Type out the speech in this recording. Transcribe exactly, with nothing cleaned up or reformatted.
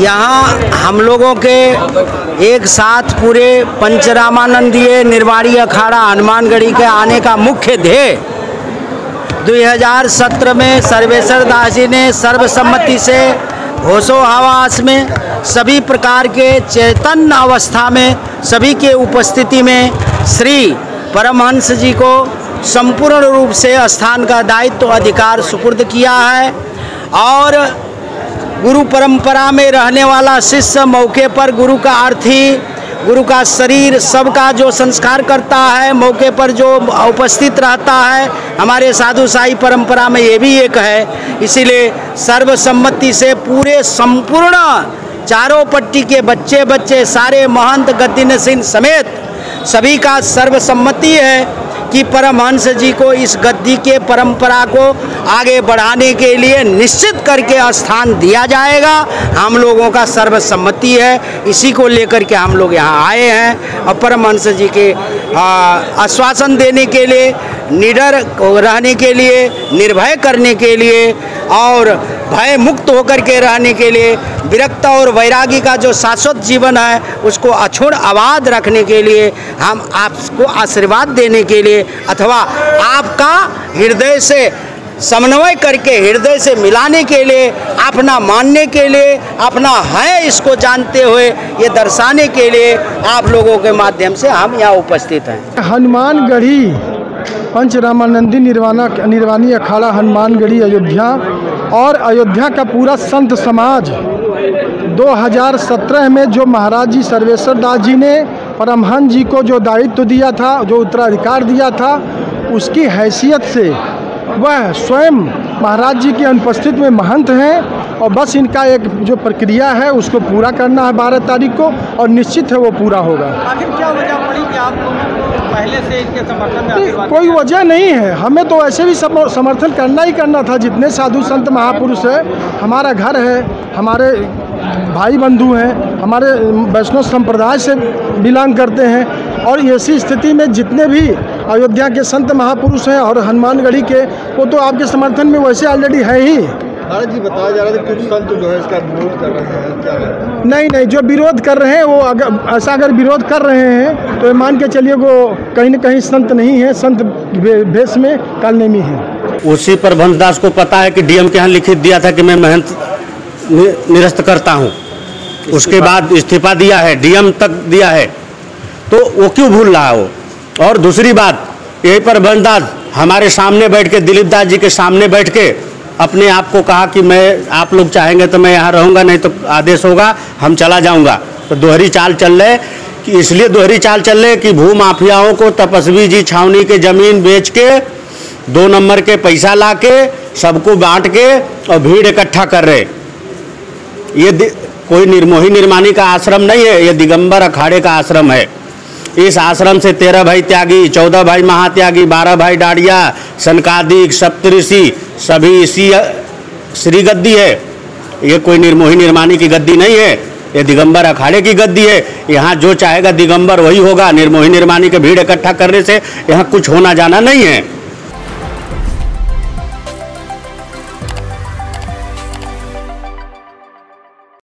यहाँ हम लोगों के एक साथ पूरे पंचरामानंदीय निर्वाणी अखाड़ा हनुमानगढ़ी के आने का मुख्य ध्येय दो हज़ार सत्रह में सर्वेश्वर दास जी ने सर्वसम्मति से होशो हवास में सभी प्रकार के चैतन्य अवस्था में सभी के उपस्थिति में श्री परमहंस जी को संपूर्ण रूप से स्थान का दायित्व अधिकार सुपुर्द किया है। और गुरु परंपरा में रहने वाला शिष्य मौके पर गुरु का अर्थी, गुरु का शरीर सबका जो संस्कार करता है, मौके पर जो उपस्थित रहता है, हमारे साधु साई परंपरा में ये भी एक है। इसीलिए सर्वसम्मति से पूरे संपूर्ण चारों पट्टी के बच्चे बच्चे सारे महंत गद्दी नसीन समेत सभी का सर्वसम्मति है कि परमहंस जी को इस गद्दी के परंपरा को आगे बढ़ाने के लिए निश्चित करके स्थान दिया जाएगा। हम लोगों का सर्वसम्मति है, इसी को लेकर के हम लोग यहाँ आए हैं और परमहंस जी के आश्वासन देने के लिए, निडर रहने के लिए, निर्भय करने के लिए और भय मुक्त होकर के रहने के लिए, विरक्त और वैरागी का जो शाश्वत जीवन है उसको अछूड़ आबाद रखने के लिए, हम आपको आशीर्वाद देने के लिए अथवा आपका हृदय से समन्वय करके हृदय से मिलाने के लिए, अपना मानने के लिए, अपना है इसको जानते हुए ये दर्शाने के लिए आप लोगों के माध्यम से हम यहाँ उपस्थित हैं। हनुमानगढ़ी पंचरामानंदी निर्वाणा निर्वाणी अखाड़ा हनुमानगढ़ी अयोध्या और अयोध्या का पूरा संत समाज दो हज़ार सत्रह में जो महाराज जी सर्वेश्वर दास जी ने परमहंस जी को जो दायित्व दिया था, जो उत्तराधिकार दिया था, उसकी हैसियत से वह स्वयं महाराज जी की अनुपस्थित में महंत हैं और बस इनका एक जो प्रक्रिया है उसको पूरा करना है बारह तारीख को और निश्चित है वो पूरा होगा। आखिर क्या वजह पड़ी कि आप पहले से इनके समर्थन में आशीर्वाद? कोई वजह नहीं है, हमें तो ऐसे भी समर्थन करना ही करना था। जितने साधु संत महापुरुष है, हमारा घर है, हमारे भाई बंधु हैं, हमारे वैष्णव संप्रदाय से बिलोंग करते हैं और ऐसी स्थिति में जितने भी अयोध्या के संत महापुरुष हैं और हनुमानगढ़ी के, वो तो आपके समर्थन में वैसे ऑलरेडी है ही। महाराज जी बताया जा रहा था कुछ संत जो है इसका विरोध कर रहे हैं, क्या है? नहीं नहीं, जो विरोध कर रहे हैं वो अगर ऐसा अगर विरोध कर रहे हैं तो मान के चलिए वो कहीं न कहीं संत नहीं है, संत भेष में कालनेमी है। उसी परमहंस दास को पता है कि डीएम के यहाँ लिखित दिया था कि मैं महंत निरस्त करता हूँ, उसके बाद इस्तीफा दिया है, डीएम तक दिया है, तो वो क्यों भूल रहा है वो? और दूसरी बात, यही परमहंस दास हमारे सामने बैठ के, दिलीप दास जी के सामने बैठ के अपने आप को कहा कि मैं, आप लोग चाहेंगे तो मैं यहाँ रहूँगा, नहीं तो आदेश होगा हम चला जाऊँगा। तो दोहरी चाल चल रहे कि इसलिए दोहरी चाल चल रहे कि भू माफियाओं को तपस्वी जी छावनी के ज़मीन बेच के दो नंबर के पैसा ला के सबको बांट के और भीड़ इकट्ठा कर रहे। ये कोई निर्मोही निर्माणी का आश्रम नहीं है, ये दिगंबर अखाड़े का आश्रम है। इस आश्रम से तेरह भाई त्यागी, चौदह भाई महात्यागी, बारह भाई डाड़िया, सनकादिक, सप्तऋषि सभी इसी श्री गद्दी है। ये कोई निर्मोही निर्माणी की गद्दी नहीं है, ये दिगंबर अखाड़े की गद्दी है। यहाँ जो चाहेगा दिगंबर वही होगा। निर्मोही निर्माणी के भीड़ इकट्ठा करने से यहाँ कुछ होना जाना नहीं है।